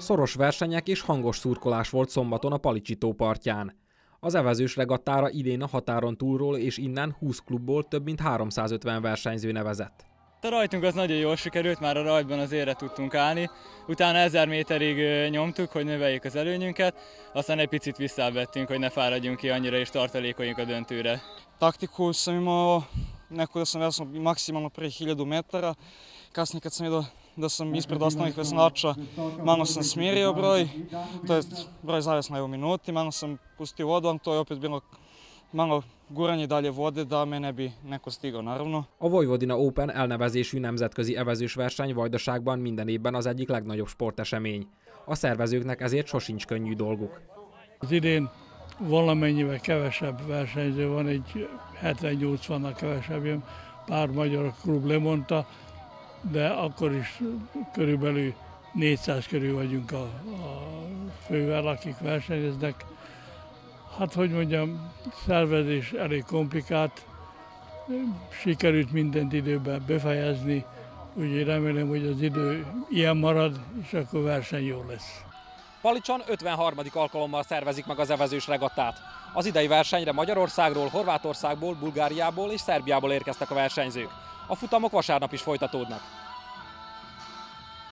Szoros versenyek és hangos szurkolás volt szombaton a Palicsi-tó partján. Az evezős regattára idén a határon túlról és innen 20 klubból több mint 350 versenyző nevezett. A rajtunk az nagyon jól sikerült, már a rajtban az élre tudtunk állni. Utána 1000 méterig nyomtuk, hogy növeljük az előnyünket, aztán egy picit visszávettünk, hogy ne fáradjunk ki annyira és tartalékoljunk a döntőre. Taktiku sam imao neku da sam vezano maksimalno pre 1000 metara. Kasnije kad sam vidio da sam ispred ostalih veslača, malo sam smirio broj, to je broj zavisno je u minuti, malo sam pustio vodu, to je opet bilo malo guranje dalje vode da me ne bi neko stigao naravno. A Vojvodina Open elnevezésű nemzetközi evezős verseny Vajdaságban minden évben az egyik legnagyobb sportesemény. A szervezőknek ezért sosincs könnyű dolguk. Az idén valamennyivel kevesebb versenyző van, egy 70-80-nal kevesebb jön, pár magyar klub lemondta, de akkor is körülbelül 400 körül vagyunk a fővel, akik versenyeznek. Hát, hogy mondjam, szervezés elég komplikált, sikerült mindent időben befejezni, úgyhogy remélem, hogy az idő ilyen marad, és akkor verseny jó lesz. Palicson 53. alkalommal szervezik meg az evezős regattát. Az idei versenyre Magyarországról, Horvátországból, Bulgáriából és Szerbiából érkeztek a versenyzők. A futamok vasárnap is folytatódnak.